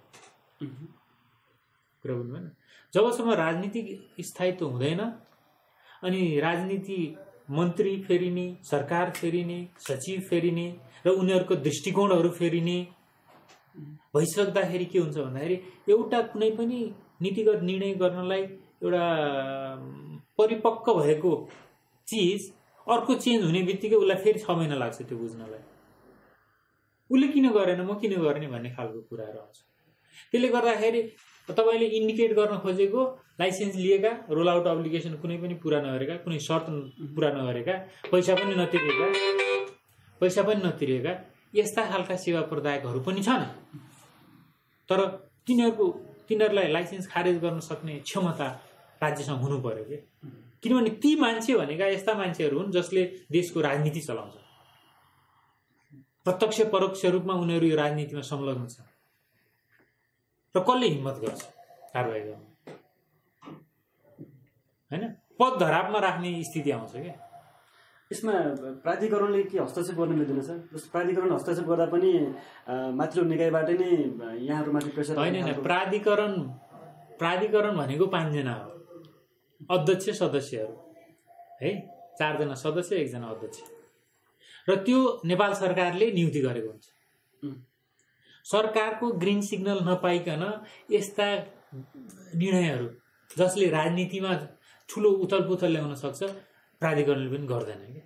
B: कुरा बुझ्नु भएन? जबसम्म राजनीतिक स्थायित्व हुँदैन अनि राजनीति मन्त्री फेरिने, सरकार फेरिने, सचिव फेरिने र उनीहरूको दृष्टिकोणहरू फेरिने भइसक्दाखेरि के हुन्छ भन्दाखेरि एउटा कुनै पनि नीतिगत निर्णय गर्नलाई एउटा परिपक्व भएको चिज अर्को चेन्ज हुने बित्तिकै उसलाई फेरि 6 महिना लाग्छ त्यो बुझ्नलाई। उसले किन गरेन, म किन गर्ने भन्ने खालको कुराहरू आउँछ। त्यसले गर्दाखेरि तपाईँले इन्डिकेट गर्न खोजेको लाइसेन्स लिएका, रोल आउट अब्लिगेसन कुनै पनि पुरा नगरेका, कुनै शर्त पुरा नगरेका, पैसा पनि नतिरेका यस्ता खालका सेवा प्रदायकहरू पनि छन्। तर तिनीहरूलाई लाइसेन्स खारेज गर्न सक्ने क्षमता राज्यसँग हुनु पर्यो के, किनभने ती मान्छे भनेका यस्ता मान्छेहरू हुन् जसले देशको राजनीति चलाउँछ। प्रत्यक्ष परोक्ष रूपमा उनीहरू यो राजनीतिमा संलग्न छन् र कसले हिम्मत गर्छ कारबाही गर्न हैन? पद धरापमा राख्ने स्थिति आउँछ क्या।
A: यसमा प्राधिकरणले के हस्तक्षेप गर्न मिल्दैन सर? जस्तो प्राधिकरण हस्तक्षेप गर्दा पनि माथिल्लो निकायबाट नै यहाँहरूमाथि प्रेसर
B: होइन। प्राधिकरण भनेको 5 जना हो, अध्यक्ष सदस्यहरू है, 4 जना सदस्य 1 जना अध्यक्ष, र त्यो नेपाल सरकारले नियुक्ति गरेको हुन्छ। सरकारको ग्रिन सिग्नल नपाइकन यस्ता निर्णयहरू जसले राजनीतिमा ठुलो उथलपुथल ल्याउन सक्छ प्राधिकरणले पनि गर्दैन क्या।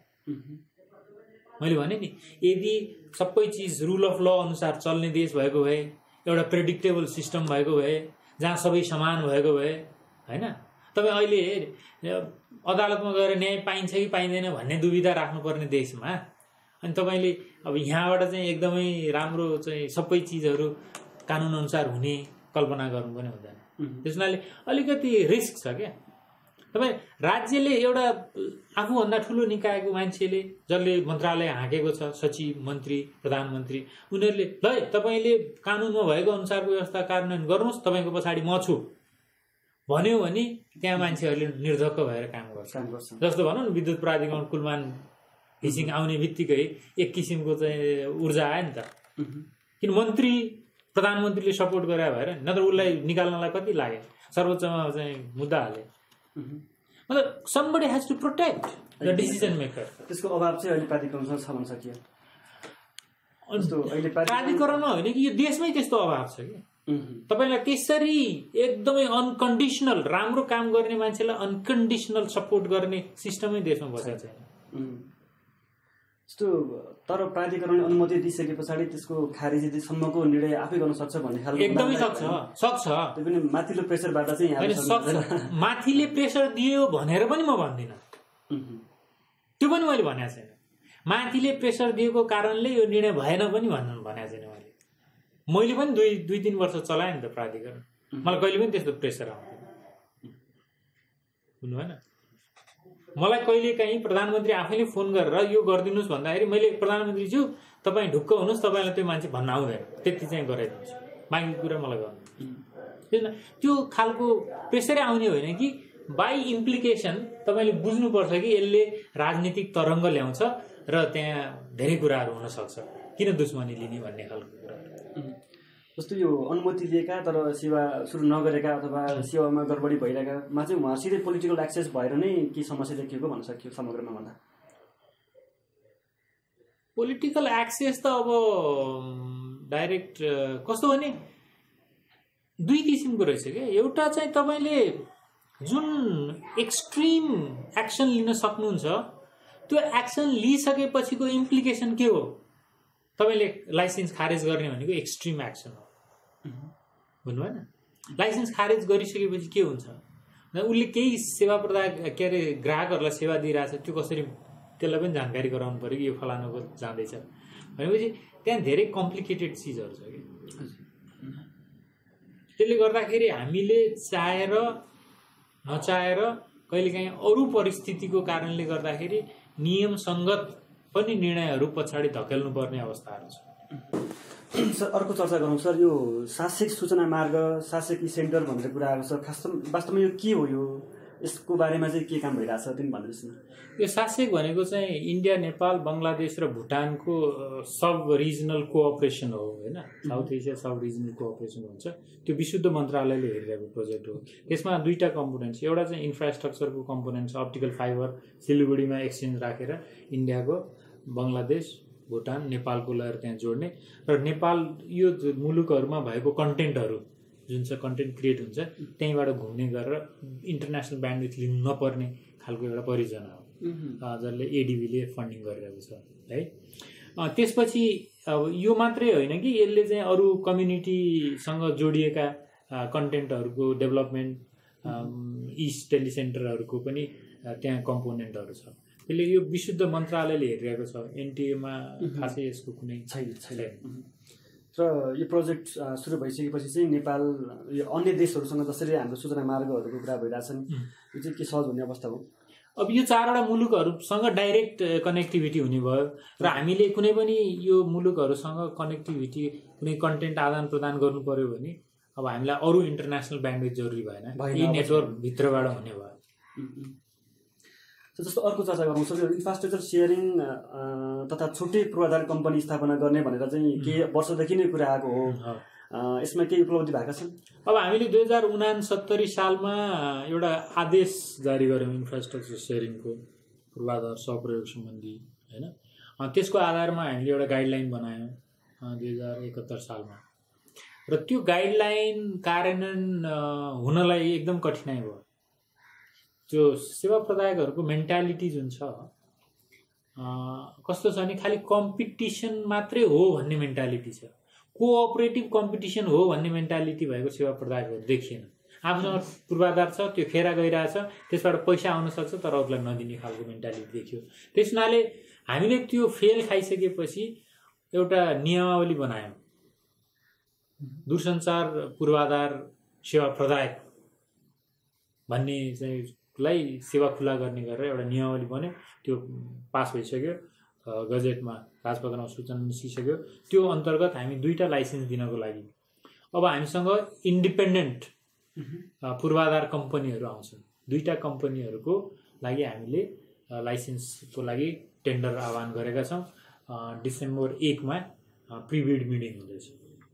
B: मैले भने नि, यदि सबै चिज रुल अफ ल अनुसार चल्ने देश भएको भए, एउटा प्रेडिक्टेबल सिस्टम भएको भए, जहाँ सबै समान भएको भए, होइन, तपाईँ अहिले अदालतमा गएर न्याय पाइन्छ कि पाइँदैन भन्ने दुविधा राख्नुपर्ने देशमा अनि तपाईँले अब यहाँबाट चाहिँ एकदमै राम्रो चाहिँ सबै चिजहरू कानुन अनुसार हुने कल्पना गर्नु पनि हुँदैन। त्यस हुनाले अलिकति रिस्क छ क्या। तपाईँ राज्यले एउटा आफूभन्दा ठुलो निकायको मान्छेले जसले मन्त्रालय हाँकेको छ, सचिव, मन्त्री, प्रधानमन्त्री, उनीहरूले ल तपाईँले कानुनमा भएको अनुसारको व्यवस्था कार्यान्वयन गर्नुहोस्, तपाईँको पछाडि म छु भन्यो भने त्यहाँ मान्छेहरूले निर्धक्क भएर काम गर्छ। जस्तो भनौँ न, विद्युत प्राधिकरण कुलमान हिसिङ आउने बित्तिकै एक किसिमको चाहिँ ऊर्जा आयो नि त, किन मन्त्री प्रधानमन्त्रीले सपोर्ट गरे भएर, नत्र उसलाई निकाल्नलाई कति लाग्यो, सर्वोच्चमा चाहिँ मुद्दा हाले। मतलब somebody has to protect the decision maker।
A: त्यसको अभाव चाहिँ अहिले प्राधिकरणसँग छ भन्न सकियो।
B: प्राधिकरणमा होइन कि यो देशमै त्यस्तो अभाव छ कि तपाईँलाई त्यसरी एकदमै अनकन्डिसनल राम्रो काम गर्ने मान्छेलाई अनकन्डिसनल सपोर्ट गर्ने सिस्टमै देशमा बसेको छैन।
A: यस्तो तर प्राधिकरण अनुमति दिइसके पछाडि त्यसको खारिजीसम्मको निर्णय आफै गर्न सक्छ भन्ने खालको
B: एकदमै सक्छ।
A: त्यो पनि माथिल्लो प्रेसरबाट चाहिँ
B: माथिले प्रेसर दियो भनेर पनि म भन्दिनँ, त्यो पनि मैले भनेको छैन। माथिले प्रेसर दिएको कारणले यो निर्णय भएन पनि भनेको छैन मैले पनि दुई 3 वर्ष चलाएँ नि त प्राधिकरण, मलाई कहिले पनि त्यस्तो प्रेसर आउँदैन, बुझ्नु भएन। मलाई कहिले काहीँ प्रधानमन्त्री आफैले फोन गरेर यो गरिदिनुहोस् भन्दाखेरि मैले प्रधानमन्त्रीज्यू तपाईँ ढुक्क हुनुहोस्, तपाईँलाई त्यो मान्छे भन्न आउँदैन, त्यति चाहिँ गराइदिनुहोस्, बाँकी कुरा मलाई गर्नु। त्यो खालको प्रेसरै आउने होइन कि बाई इम्प्लिकेसन तपाईँले बुझ्नुपर्छ कि यसले राजनीतिक तरङ्ग ल्याउँछ र त्यहाँ धेरै कुराहरू हुनसक्छ, किन दुश्मनी लिने भन्ने खालको कुरा।
A: जस्तो यो अनुमति दिएका तर सेवा सुरु नगरेका अथवा सेवामा गडबडी भइरहेकामा चाहिँ उहाँ सिधै पोलिटिकल एक्सेस भएर नै के समस्या देखिएको भन्न सकियो समग्रमा भन्दा?
B: पोलिटिकल एक्सेस त अब डाइरेक्ट कस्तो भने दुई किसिमको रहेछ क्या। एउटा चाहिँ तपाईँले जुन एक्सट्रिम एक्सन लिन सक्नुहुन्छ त्यो एक्सन लिइसकेपछिको इम्प्लिकेसन के हो? तपाईँले लाइसेन्स खारेज गर्ने भनेको एक्सट्रिम एक्सन हो, भन्नु भएन। लाइसेन्स खारेज गरिसकेपछि के हुन्छ? उसले केही सेवा प्रदान के अरे ग्राहकहरूलाई सेवा दिइरहेछ, त्यो कसरी त्यसलाई पनि जानकारी गराउनु पऱ्यो कि यो फलानुको जाँदैछ भनेपछि त्यहाँ धेरै कम्प्लिकेटेड चिजहरू छ कि। त्यसले गर्दाखेरि हामीले चाहेर नचाहेर कहिलेकाहीँ अरू परिस्थितिको कारणले गर्दाखेरि नियमसङ्गत पनि निर्णयहरू पछाडि धकेल्नु पर्ने अवस्थाहरू छ।
A: सर अर्को चर्चा गरौँ सर, यो शासकीय सूचना मार्ग, शासकीय सेन्टर भनेर कुरा आएको छ, वास्तवमा यो के हो? यो यसको बारेमा चाहिँ के काम भइरहेछ तिमी भनिदिनुहोस् न।
B: यो शासक भनेको चाहिँ इन्डिया, नेपाल, बङ्गलादेश र भुटानको सब रिजनल कोअपरेसन हो होइन। South Asia sub regional cooperation भन्छ। त्यो विशुद्ध मन्त्रालयले हेरिरहेको प्रोजेक्ट हो। त्यसमा दुईवटा कम्पोनेन्ट छ। एउटा चाहिँ इन्फ्रास्ट्रक्चरको कम्पोनेन्ट छ, अप्टिकल फाइबर सिलिगुडीमा एक्सचेन्ज राखेर इन्डियाको, बङ्गलादेश, भुटान, नेपालको लगेर त्यहाँ जोड्ने, र नेपाल यो मुलुकहरूमा भएको कन्टेन्टहरू जुन चाहिँ कन्टेन्ट क्रिएट हुन्छ त्यहीँबाट घुम्ने गरेर इन्टरनेसनल ब्यान्डविथ लिनु नपर्ने खालको एउटा परियोजना हो जसले एडिबीले फन्डिङ गरिरहेको छ है। त्यसपछि अब यो मात्रै होइन कि यसले चाहिँ अरू कम्युनिटीसँग जोडिएका कन्टेन्टहरूको डेभलपमेन्ट, इस्ट टेलिसेन्टरहरूको पनि त्यहाँ कम्पोनेन्टहरू छ। त्यसले यो विशुद्ध मन्त्रालयले हेरिरहेको छ। एनटिएमा खासै यसको कुनै छैन।
A: र यो प्रोजेक्ट सुरु भइसकेपछि चाहिँ नेपाल यो अन्य देशहरूसँग जसरी हाम्रो सूचना मार्गहरूको कुरा भइरहेछन् यो चाहिँ के सहज हुने अवस्था हो?
B: अब यो 4वटा मुलुकहरूसँग डाइरेक्ट कनेक्टिभिटी हुने भयो र हामीले कुनै पनि यो मुलुकहरूसँग कनेक्टिभिटी कुनै कन्टेन्ट आदान प्रदान गर्नु पर्यो भने अब हामीलाई अरू इन्टरनेसनल ब्यान्डविथ जरुरी भएन, यी नेटवर्क भित्रबाट हुने भयो।
A: जस्तो अर्को चर्चा गरौँ सर, यो इन्फ्रास्ट्रक्चर सेयरिङ तथा छुट्टै पूर्वाधार कम्पनी स्थापना गर्ने भनेर चाहिँ के वर्षदेखि नै कुरा आएको हो, यसमा केही उपलब्धि भएका छन्?
B: अब हामीले 2069 सालमा एउटा आदेश जारी गर्यौँ इन्फ्रास्ट्रक्चर सेयरिङको पूर्वाधार सहप्रयोग सम्बन्धी होइन। त्यसको आधारमा हामीले एउटा गाइडलाइन बनायौँ 2071 सालमा, र त्यो गाइडलाइन कार्यान्वयन हुनलाई एकदम कठिनाइ भयो। त्यो सेवा प्रदायकहरूको मेन्टालिटी जुन छ कस्तो छ भने खालि कम्पिटिसन मात्रै हो भन्ने मेन्टालिटी छ। कोअपरेटिभ कम्पिटिसन हो भन्ने मेन्टालिटी भएको सेवा प्रदायकहरू देखिएन। आफूसँग पूर्वाधार छ, त्यो खेर गइरहेछ, त्यसबाट पैसा आउन सक्छ, तर अरूलाई नदिने खालको मेन्टालिटी देखियो। त्यस हुनाले हामीले त्यो फेल खाइसकेपछि एउटा नियमावली बनायौँ, दूरसञ्चार पूर्वाधार सेवा प्रदायक भन्ने चाहिँलाई सेवा खुला गर्ने गरेर एउटा नियमावली बन्यो। त्यो पास भइसक्यो, गजेटमा राजपत्रमा सूचना निस्किसक्यो। त्यो अन्तर्गत हामी 2टा लाइसेन्स दिनको लागि अब हामीसँग इन्डिपेन्डेन्ट पूर्वाधार कम्पनीहरू आउँछन्। 2टा कम्पनीहरूको लागि हामीले लाइसेन्सको लागि टेन्डर आह्वान गरेका छौँ। डिसेम्बर 1मा प्रिबिड मिटिङ हुँदैछ।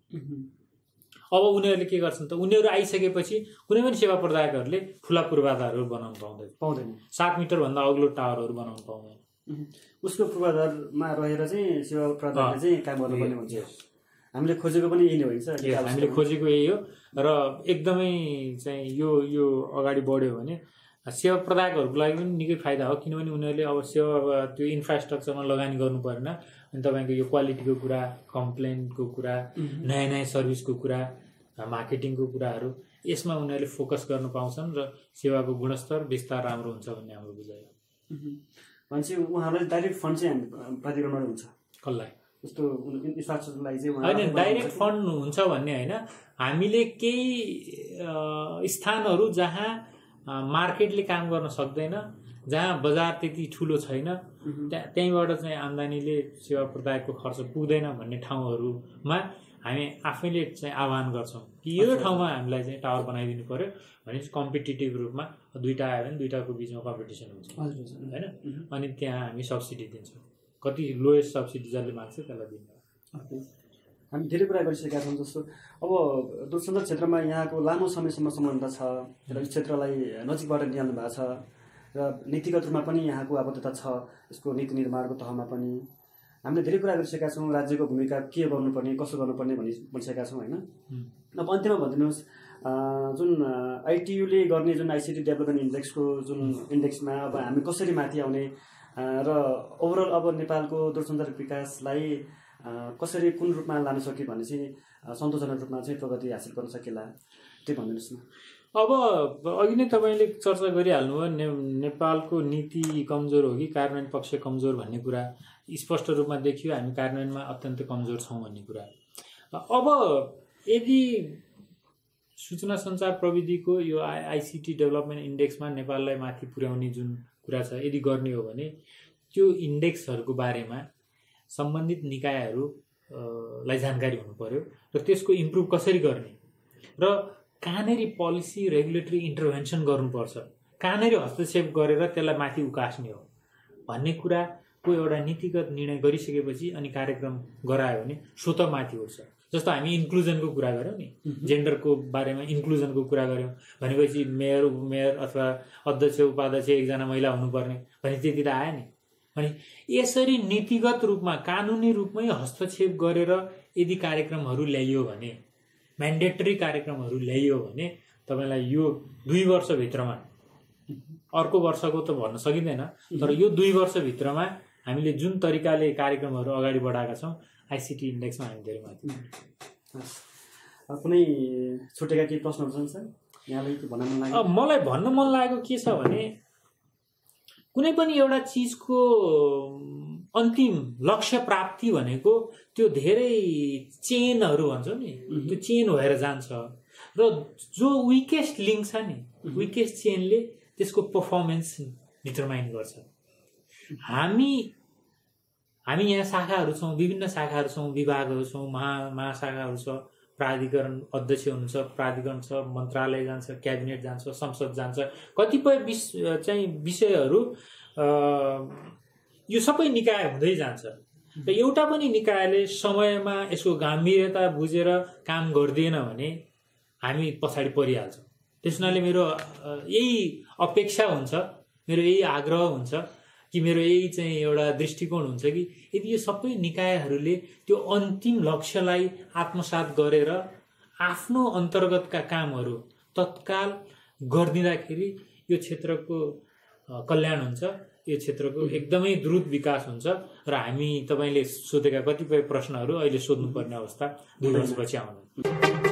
B: अब उनीहरूले के गर्छन् त, उनीहरू आइसकेपछि कुनै पनि सेवा प्रदायकहरूले ठुला पूर्वाधारहरू बनाउन पाउँदैन। 7 मिटरभन्दा अग्लो टावरहरू बनाउन पाउँदैन।
A: उसको पूर्वाधारमा रहेर चाहिँ सेवा प्रदायकले चाहिँ काम गर्नुपर्ने हुन्छ। हामीले खोजेको पनि यही नै होइन सर।
B: हामीले खोजेको यही हो र एकदमै चाहिँ यो अगाडि बढ्यो भने सेवा प्रदायकहरूको लागि पनि निकै फाइदा हो। किनभने उनीहरूले अब सेवा त्यो इन्फ्रास्ट्रक्चरमा लगानी गर्नु परेन। अनि तपाईँको यो क्वालिटीको कुरा, कम्प्लेनको कुरा, नयाँ नयाँ सर्भिसको कुरा, मार्केटिङको कुराहरू, यसमा उनीहरूले फोकस गर्न पाउँछन् र सेवाको गुणस्तर विस्तार राम्रो हुन्छ भन्ने हाम्रो बुझाइ हो।
A: भनेपछि उहाँहरूलाई डाइरेक्ट फन्ड चाहिँ प्राधिकरणबाट हुन्छ?
B: कसलाई?
A: जस्तो इन्फ्रास्ट्रक्चरको लागि चाहिँ
B: होइन, डाइरेक्ट फन्ड हुन्छ भन्ने होइन। हामीले केही स्थानहरू जहाँ मार्केटले काम गर्न सक्दैन, जहाँ बजार त्यति ठुलो छैन, त्यहीँबाट चाहिँ आम्दानीले सेवा प्रदायकको खर्च पुग्दैन भन्ने ठाउँहरूमा हामी आफैले चाहिँ आह्वान गर्छौँ कि यो ठाउँमा हामीलाई चाहिँ टावर बनाइदिनु पर्यो भने कम्पिटिटिभ रूपमा 2टा आयो भने 2टाको बिचमा कम्पिटिसन हुन्छ होइन। अनि त्यहाँ हामी सब्सिडी दिन्छौँ। कति लोएस्ट सब्सिडी जसले माग्छ त्यसलाई दिन्छ।
A: हामी धेरै कुरा गरिसकेका छौँ। जस्तो अब दूरसञ्चार क्षेत्रमा यहाँको लामो समयसम्म सम्बन्ध छ र यस क्षेत्रलाई नजिकबाट निहाल्नु भएको छ र नीतिगत रूपमा पनि यहाँको आबद्धता छ, यसको नीति निर्माणको तहमा पनि हामीले धेरै कुरा गरिसकेका छौँ। राज्यको भूमिका के गर्नुपर्ने, कसो गर्नुपर्ने भनिसकेका छौँ होइन। अब अन्त्यमा भनिदिनुहोस्, जुन आइटियुले गर्ने जुन ICT डेभलपमेन्ट इन्डेक्सको जुन इन्डेक्समा अब हामी कसरी माथि आउने र ओभरअल अब नेपालको दूरसञ्चार विकासलाई कसरी कुन रूपमा लान सक्यो भने चाहिँ सन्तोषजनक रूपमा चाहिँ प्रगति हासिल गर्न सकेला, त्यो भनिदिनुहोस् न।
B: अब अघि नै तपाईँले चर्चा गरिहाल्नु भयो, नेपालको नीति कमजोर हो कि कार्यान्वयन पक्ष कमजोर भन्ने कुरा स्पष्ट रूपमा देखियो। हामी कार्यान्वयनमा अत्यन्त कमजोर छौँ भन्ने कुरा। अब यदि सूचना सञ्चार प्रविधिको यो ICT डेभलपमेन्ट इन्डेक्समा नेपाललाई माथि पुर्याउने जुन कुरा छ, यदि गर्ने हो भने त्यो इन्डेक्सहरूको बारेमा सम्बन्धित निकायहरूलाई जानकारी हुनु पर्यो र त्यसको इम्प्रुभ कसरी गर्ने र कहाँनेरि पोलिसी रेगुलेटरी इन्टरभेन्सन गर्नुपर्छ, कहाँनेरि हस्तक्षेप गरेर त्यसलाई माथि उकास्ने हो भन्ने कुराको एउटा नीतिगत निर्णय गरिसकेपछि अनि कार्यक्रम गरायो भने स्वतः माथि उठ्छ। जस्तो हामी इन्क्लुजनको कुरा गऱ्यौँ नि, जेन्डरको बारेमा इन्क्लुजनको कुरा गऱ्यौँ भनेपछि मेयर अथवा अध्यक्ष उपाध्यक्ष एकजना महिला हुनुपर्ने भने त्यति त आयो नि। अनि यसरी नीतिगत रूपमा कानुनी रूपमै हस्तक्षेप गरेर यदि कार्यक्रमहरू ल्याइयो भने, म्यान्डेटरी कार्यक्रमहरू ल्याइयो भने तपाईँलाई यो 2 वर्षभित्रमा, अर्को वर्षको त भन्न सकिँदैन, तर यो 2 वर्षभित्रमा हामीले जुन तरिकाले कार्यक्रमहरू अगाडि बढाएका छौँ ICT इन्डेक्समा हामी धेरै माथि।
A: कुनै छुटेका केही प्रश्नहरू छन् सर यहाँलाई भन्न मन लाग्यो?
B: मलाई भन्न मन लागेको के छ भने कुनै पनि एउटा चिजको अन्तिम लक्ष्य प्राप्ति भनेको त्यो धेरै चेनहरू भन्छौँ नि, त्यो चेन भएर जान्छ र जो विकेस्ट लिङ्क छ नि, विकेस्ट चेनले त्यसको पर्फर्मेन्स डिटरमाइन गर्छ। हामी यहाँ शाखाहरू छौँ, विभिन्न शाखाहरू छौँ, विभागहरू छौँ, महाशाखाहरू छ, प्राधिकरण अध्यक्ष हुनुहुन्छ, प्राधिकरण छ, मन्त्रालय जान्छ, क्याबिनेट जान्छ, संसद जान्छ, कतिपय चाहिँ विषयहरू यो सबै निकाय हुँदै जान्छ र एउटा पनि निकायले समयमा यसको गम्भीरता बुझेर काम गर्दैन भने हामी पछाडि परिहाल्छौँ। त्यस हुनाले मेरो यही अपेक्षा हुन्छ, मेरो यही आग्रह हुन्छ कि मेरो यही चाहिँ एउटा दृष्टिकोण हुन्छ कि यदि यो सबै निकायहरूले त्यो अन्तिम लक्ष्यलाई आत्मसात गरेर आफ्नो अन्तर्गतका कामहरू तत्काल गरिदिँदाखेरि यो क्षेत्रको कल्याण हुन्छ यो क्षेत्रको एकदमै द्रुत विकास हुन्छ र हामी तपाईँले सोधेका कतिपय प्रश्नहरू अहिले सोध्नुपर्ने अवस्था 2 वर्षपछि आउँदैन।